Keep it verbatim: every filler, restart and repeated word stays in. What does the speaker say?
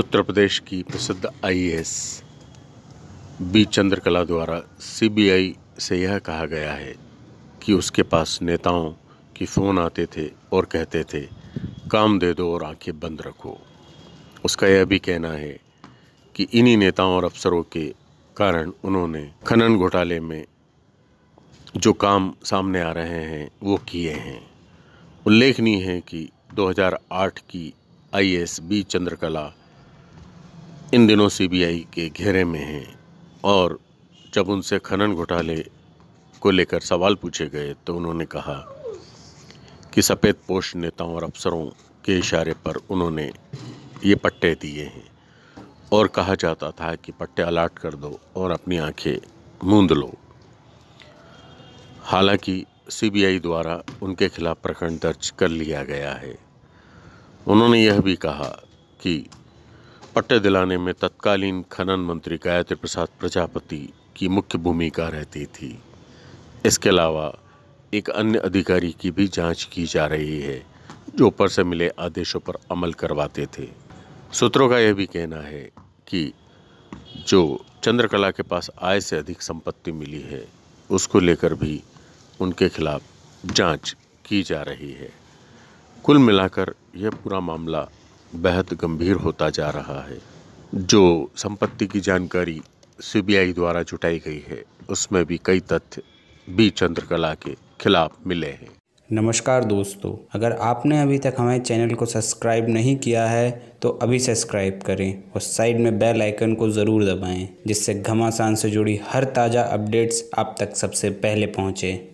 उत्तर प्रदेश की प्रसिद्ध I A S B Chandrakala द्वारा सी बी आई से यह कहा गया है कि उसके पास नेताओं की फ़ोन आते थे और कहते थे काम दे दो और आंखें बंद रखो। उसका यह भी कहना है कि इन्हीं नेताओं और अफसरों के कारण उन्होंने खनन घोटाले में जो काम सामने आ रहे हैं वो किए हैं। उल्लेखनीय है कि दो हज़ार आठ की I A S B Chandrakala इन दिनों सी बी आई के घेरे में हैं और जब उनसे खनन घोटाले को लेकर सवाल पूछे गए तो उन्होंने कहा कि सफ़ेद पोश नेताओं और अफसरों के इशारे पर उन्होंने ये पट्टे दिए हैं और कहा जाता था कि पट्टे अलाट कर दो और अपनी आंखें मूंद लो। हालांकि सी बी आई द्वारा उनके खिलाफ प्रकरण दर्ज कर लिया गया है। उन्होंने यह भी कहा कि पट्टे दिलाने में तत्कालीन खनन मंत्री गायत्री प्रसाद प्रजापति की मुख्य भूमिका रहती थी। इसके अलावा एक अन्य अधिकारी की भी जांच की जा रही है जो ऊपर से मिले आदेशों पर अमल करवाते थे। सूत्रों का यह भी कहना है कि जो चंद्रकला के पास आय से अधिक संपत्ति मिली है उसको लेकर भी उनके खिलाफ जांच की जा रही है। कुल मिलाकर यह पूरा मामला बेहद गंभीर होता जा रहा है। जो संपत्ति की जानकारी सी बी आई द्वारा जुटाई गई है उसमें भी कई तथ्य बी चंद्रकला के खिलाफ मिले हैं। नमस्कार दोस्तों, अगर आपने अभी तक हमारे चैनल को सब्सक्राइब नहीं किया है तो अभी सब्सक्राइब करें और साइड में बेल आइकन को ज़रूर दबाएं जिससे घमासान से जुड़ी हर ताज़ा अपडेट्स आप तक सबसे पहले पहुँचे।